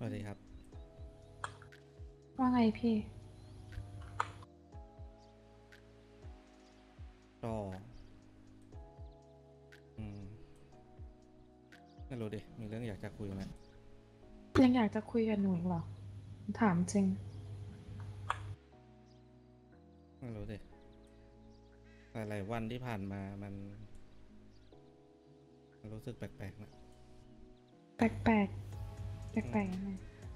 วัสดีครับว่าไงพี่ก็อืมไม่รู้ดิมีเรื่องอยากจะคุยไหมยังอยากจะคุยกับหนูอีกเหรอถามจริงไม่รู้ดิหลายๆวันที่ผ่านมามันรู้สึกแปลกๆนะแปลกแปลกแปลกอืมแปลกยังไง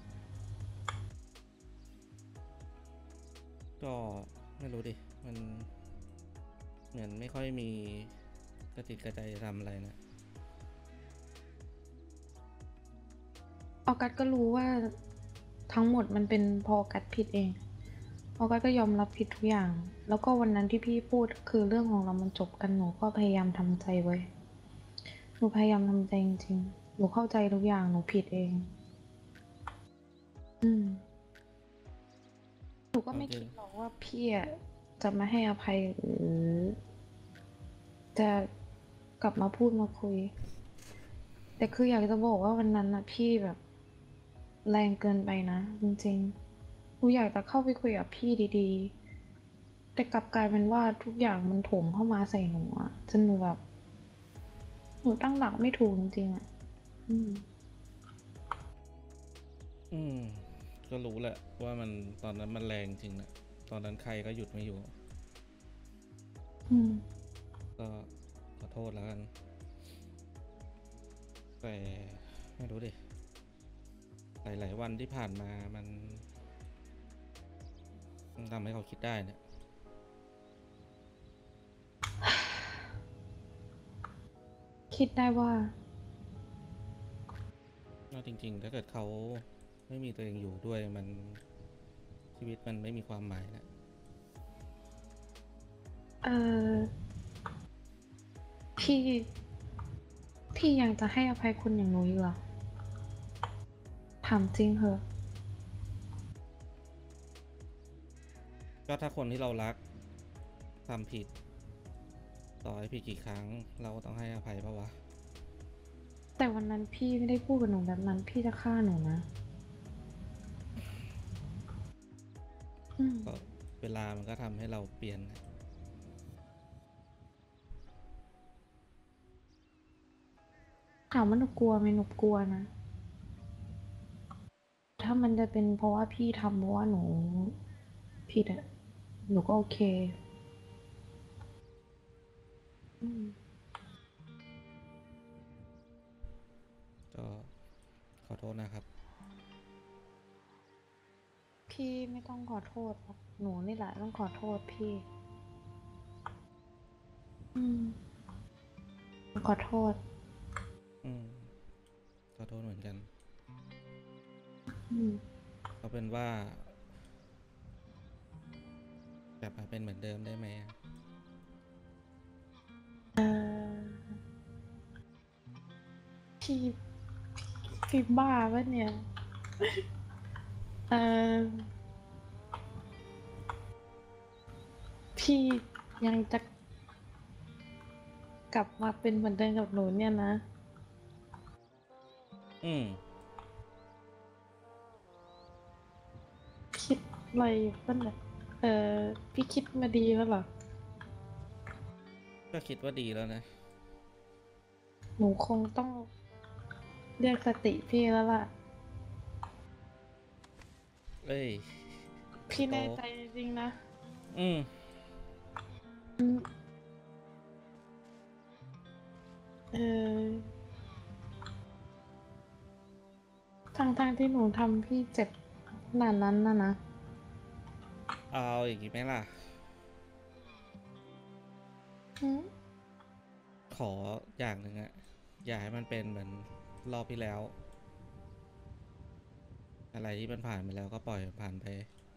ก็ไม่รู้ดิมันเหมือนไม่ค่อยมีกระติกกระใจทำอะไรนะออกัสก็รู้ว่าทั้งหมดมันเป็นพออกัสผิดเองออกัสก็ยอมรับผิดทุกอย่างแล้วก็วันนั้นที่พี่พูดคือเรื่องของเรามันจบกันหนูก็พยายามทำใจไว้หนูพยายามทำใจจริงๆหนูเข้าใจทุกอย่างหนูผิดเองอืมหนูก็เอาจริงไม่คิดหรอกว่าพี่อะจะมาให้อภัยหรือจะกลับมาพูดมาคุย แต่คืออยากจะบอกว่าวันนั้นนะพี่แบบแรงเกินไปนะจริงๆหนูอยากจะเข้าไปคุยกับพี่ดีๆแต่กลับกลายเป็นว่าทุกอย่างมันโถมเข้ามาใส่หนูอะจนหนูแบบหนูตั้งหลักไม่ถูกจริงๆอะอืมอืมก็รู้แหละว่ามันตอนนั้นมันแรงจริงนะตอนนั้นใครก็หยุดไม่อยู่อืมก็ขอโทษแล้วกันแต่ไม่รู้ดิหลายๆวันที่ผ่านมามันทำให้เขาคิดได้เนี่ยคิดได้ว่าว่าจริงๆถ้าเกิดเขาไม่มีตัวเองอยู่ด้วยชีวิตมันไม่มีความหมายนะเออพี่พี่ยังจะให้อภัยคนอย่างหนูอยู่เหรอถามจริงเหอะก็ถ้าคนที่เรารักทำผิดต่อให้ผิดกี่ครั้งเราก็ต้องให้อภัยปะวะแต่วันนั้นพี่ไม่ได้พูดกับหนูแบบนั้นพี่จะฆ่าหนูนะอืมก็เวลามันก็ทำให้เราเปลี่ยนนะถามว่าหนูกลัวไหมหนูกลัวนะ ถ้ามันจะเป็นเพราะว่าพี่ทำเพราะว่าหนูผิดอะหนูก็โอเคอืมก็ขอโทษนะครับพี่ไม่ต้องขอโทษหรอกหนูนี่แหละต้องขอโทษพี่อืมขอโทษอืมขอโทษเหมือนกันอืมเอาเป็นว่ากลับมาเป็นเหมือนเดิมได้ไหมเออพี่พี่บ้าปะเนี่ยเออพี่ยังจะกลับมาเป็นเหมือนเดิมกับหนูเนี่ยนะอืมคิดอะไรอยู่ปะเนี่ยเออพี่คิดมาดีแล้วเหรอก็คิดว่าดีแล้วนะหนูคงต้องเรียกสติพี่แล้วล่ะเอ้ยพี่โตแน่ใจจริงๆนะอืมอืมเออ ทั้งที่หนูทำพี่เจ็บขนาดนั้นนะเอาอย่างงี้ไหมล่ะหืมขออย่างหนึ่งอะอย่าให้มันเป็นเหมือนรอบที่แล้วอะไรที่มันผ่านไปแล้วก็ปล่อยผ่านไป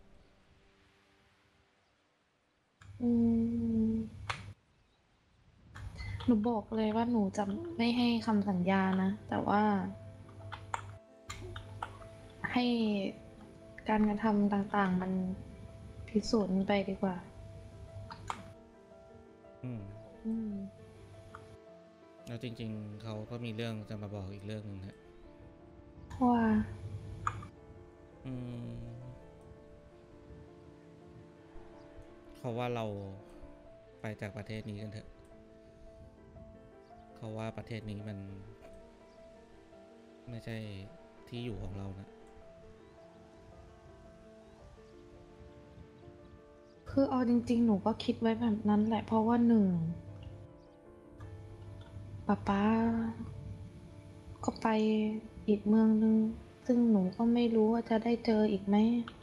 อืมหนูบอกเลยว่าหนูจะไม่ให้คำสัญญานะ แต่ว่าให้การกระทำต่างๆมันพิสูจน์มันไปดีกว่าอืมอืมแล้วจริงๆเขาก็มีเรื่องจะมาบอกอีกเรื่องหนึ่งนะว่าอืมเขาว่าเราไปจากประเทศนี้กันเถอะเขาว่าประเทศนี้มันไม่ใช่ที่อยู่ของเรานะคือเอาจริงๆหนูก็คิดไว้แบบนั้นแหละเพราะว่าหนึ่งป๊าก็ไปอีกเมืองนึงซึ่งหนูก็ไม่รู้ว่าจะได้เจออีกไหม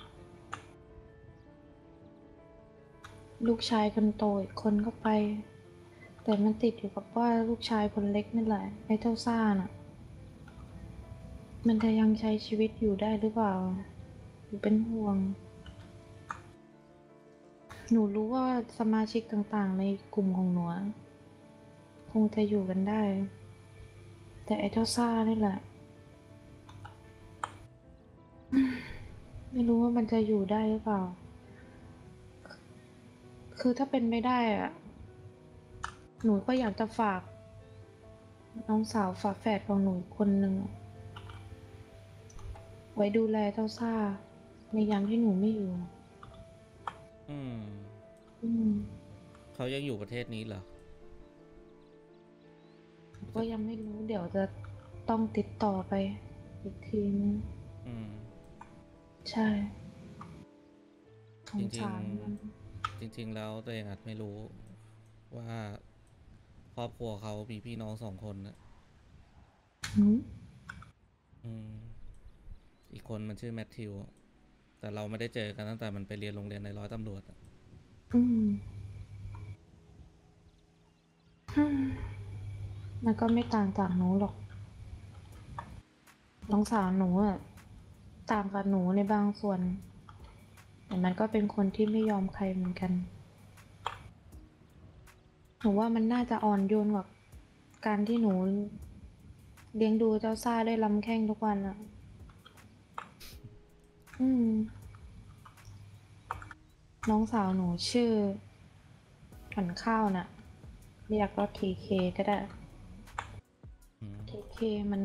ลูกชายคนโตอีกคนก็ไปแต่มันติดอยู่กับว่าลูกชายคนเล็กนี่แหละไอ้เจ้าซ่าน่ะมันจะยังใช้ชีวิตอยู่ได้หรือเปล่าหนูเป็นห่วงหนูรู้ว่าสมาชิกต่างๆในกลุ่มของหนูคงจะอยู่กันได้แต่ไอ้เจ้าซ่านี่แหละไม่รู้ว่ามันจะอยู่ได้หรือเปล่าคือถ้าเป็นไม่ได้อะหนูก็อยากจะฝากน้องสาวฝาแฝดของหนูอีกคนหนึ่งไว้ดูแลเจ้าซ่าในยามที่หนูไม่อยู่อืมอืมเขายังอยู่ประเทศนี้เหรอก็ยังไม่รู้เดี๋ยวจะต้องติดต่อไปอีกทีนึงอืมใช่สจริงงสารมันๆจริงๆแล้วตัวเองอาจไม่รู้ว่าครอบครัวเขามีพี่น้อง2 คนนะหืมอืมอีกคนมันชื่อแมทธิวแต่เราไม่ได้เจอกันตั้งแต่มันไปเรียนโรงเรียนในร้อยตำรวจอะอืมฮึ่มมันก็ไม่ต่างจากหนูหรอกน้องสาวหนูอะต่างกับหนูในบางส่วนแต่มันก็เป็นคนที่ไม่ยอมใครเหมือนกัน หนูว่ามันน่าจะอ่อนโยนกว่าการที่หนูเลี้ยงดูเจ้าซ่าด้วยลำแข้งทุกวันอะอืมน้องสาวหนูชื่อขวัญข้าวน่ะเรียกว่าเคเคก็ได้อืมเคเคมัน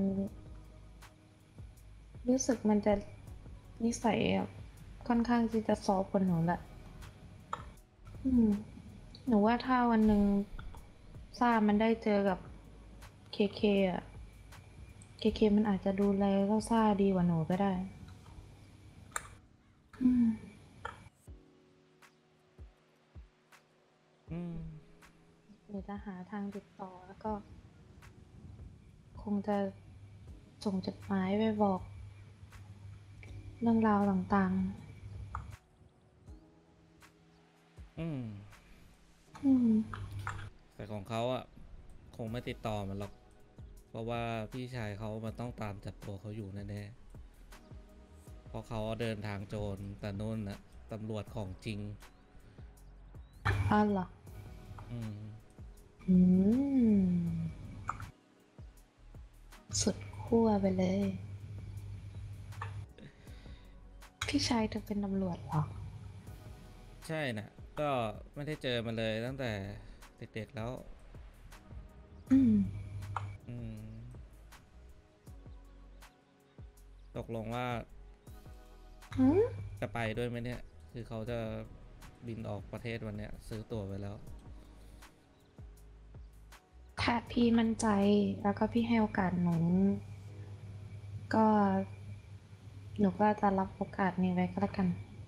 รู้สึกมันจะนิสัยแบบค่อนข้างที่จะซอฟต์กว่าหนูแหละอืมหนูว่าถ้าวันหนึ่งซ่ามันได้เจอกับเคเคอะเคเคมันอาจจะดูแลเจ้าซ่าดีกว่าหนูก็ได้อืมอืมหรือจะหาทางติดต่อแล้วก็คงจะส่งจดหมายไปบอกเรื่องราวต่างอืมๆอืมแต่ของเขาอ่ะคงไม่ติดต่อมันหรอกเพราะว่าพี่ชายเขามันต้องตามจับตัวเขาอยู่แน่ๆเพราะเขาเดินทางโจรแต่นู่นน่ะตำรวจของจริงอ้าวเหรออืมอืมสุดขั้วไปเลย พี่ชายเธอเป็นตำรวจเหรอใช่น่ะก็ไม่ได้เจอมันเลยตั้งแต่เด็กๆแล้วอืมอืมตกลงว่าหืมจะไปด้วยไหมเนี่ยคือเขาจะบินออกประเทศวันเนี้ยซื้อตั๋วไว้แล้วถ้าพี่มั่นใจแล้วก็พี่ให้โอกาสหนูก็หนูก็จะรับโอกาสนี้ไว้ก็แล้วกัน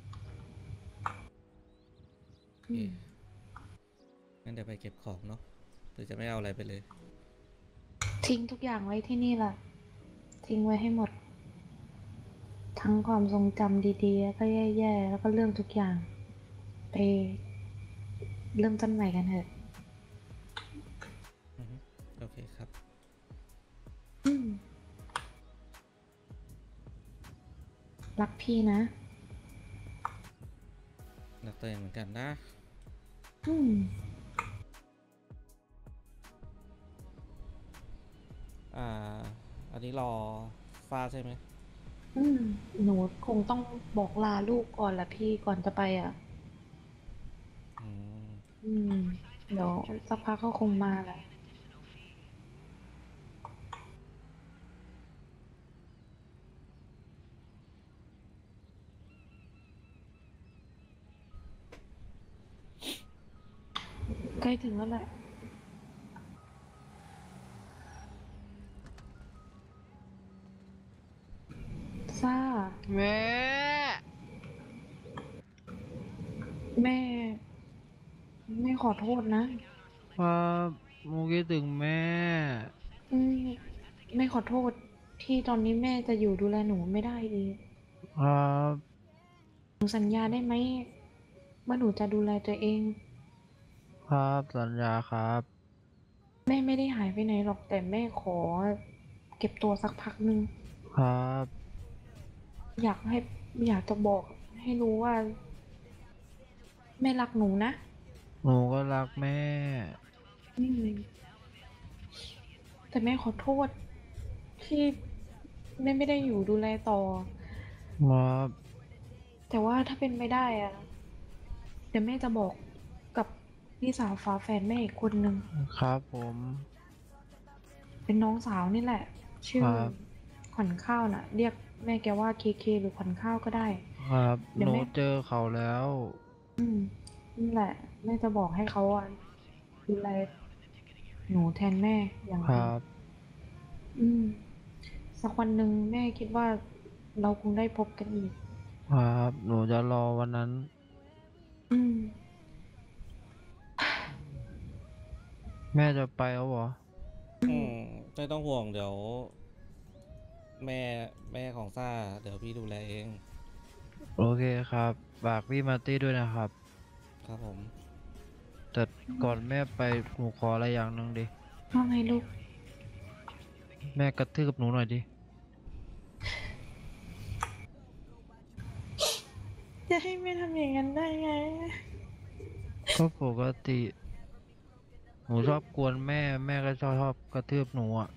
โอเคอืมงั้นเดี๋ยวไปเก็บของเนาะหรือจะไม่เอาอะไรไปเลยทิ้งทุกอย่างไว้ที่นี่ล่ะทิ้งไว้ให้หมด ทั้งความทรงจำดีๆแล้วก็แย่ๆแล้วก็เรื่องทุกอย่างไปเริ่มต้นใหม่กันเถอะอือฮึโอเคครับอืมรักพี่นะนักเตะเหมือนกันนะอืมอ่าอันนี้รอฟ้าใช่ไหมอืมหนูคงต้องบอกลาลูกก่อนละพี่ก่อนจะไปอ่ะอืมอืมเดี๋ยวสักพักเขาคงมาแหละใกล้ถึงแล้วแหละซ่าแม่แม่แม่ขอโทษนะครับหนูคิดถึงแม่อืมแม่ขอโทษที่ตอนนี้แม่จะอยู่ดูแลหนูไม่ได้อีกครับหนูสัญญาได้ไหมว่าหนูจะดูแลตัวเองครับสัญญาครับแม่ไม่ได้หายไปไหนหรอกแต่แม่ขอเก็บตัวสักพักหนึ่งครับอยากให้อยากจะบอกให้รู้ว่าแม่รักหนูนะหนูก็รักแม่อืมแต่แม่ขอโทษที่แม่ไม่ได้อยู่ดูแลต่อครับแต่ว่าถ้าเป็นไม่ได้อะเดี๋ยวแม่จะบอกกับพี่สาวฝาแฝดแม่อีกคนนึงครับผมเป็นน้องสาวนี่แหละ ชื่อครับขวัญข้าวน่ะ เรียกแม่แกว่าเคเคหรือขวัญข้าวก็ได้ครับหนูเดี๋ยวแม่เจอเขาแล้วอืมนั่นแหละแม่จะบอกให้เขาอ่ะดูแลหนูแทนแม่อย่างดีครับอืมสักวันหนึ่งแม่คิดว่าเราคงได้พบกันอีกครับหนูจะรอวันนั้นอืมแม่จะไปแล้วเหรออืมไม่ต้องห่วงเดี๋ยวแม่แม่ของซ่าเดี๋ยวพี่ดูแลเองโอเคครับฝากพี่มาร์ตี้ด้วยนะครับครับผมแต่ก่อนแม่ไปหนูขออะไรอย่างหนึ่งดิว่าไงลูกแม่กระทืบหนูหน่อยดิจะให้แม่ทำอย่างนั้นได้ไงก็ปกติ หนูชอบกวนแม่ แม่ก็ชอบกระทืบหนูอ่ะ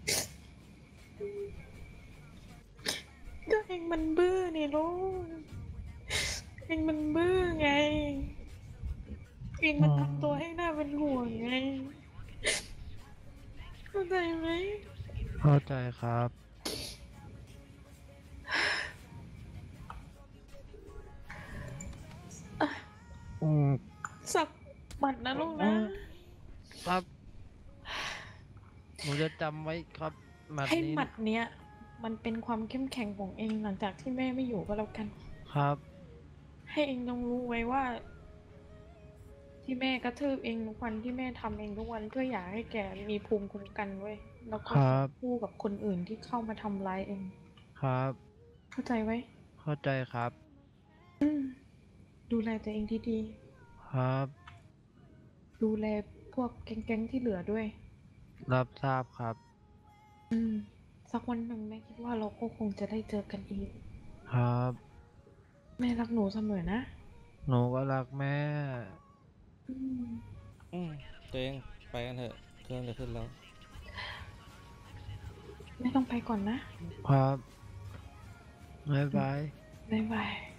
ก็เองมันบื้อนี่ลูกเองมันบื้อไงเองมันทำตัวให้น่าเป็นห่วงไงเข้าใจไหมเข้าใจครับ อืมสับบัดนะลูกนะครับ หนูจะจำไว้ครับหมัดให้นี้หมัดเนี้ย มันเป็นความเข้มแข็งของเองหลังจากที่แม่ไม่อยู่ก็แล้วกันครับให้เองต้องรู้ไว้ว่า ที่แม่กระทืบเองทุกวันที่แม่ทำเองทุกวันเพื่ออยากให้แกมีภูมิคุ้มกันเว้ยแล้วก็ครับสู้กับคนอื่นที่เข้ามาทำร้ายเองครับเข้าใจไว้เข้าใจครับอืมดูแลตัวเองที่ดีครับดูแลพวกแก๊งๆที่เหลือด้วยรับทราบครับอืมสักวันหนึ่งแม่คิดว่าเราก็คงจะได้เจอกันอีกครับแม่รักหนูเสมอนะหนูก็รักแม่อืมตัวเองไปกันเถอะเครื่องจะขึ้นแล้วไม่ต้องไปก่อนนะครับบ๊ายบายบ๊ายบาย